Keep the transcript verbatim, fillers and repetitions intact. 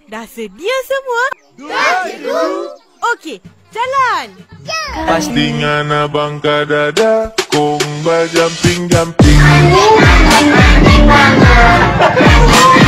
Dah sedia semua? Dah, cikgu. Okey, jalan. Ya. Pastingan abang kadada, kong ba jumping jumping. Jumping, jumping, jumping, jumping.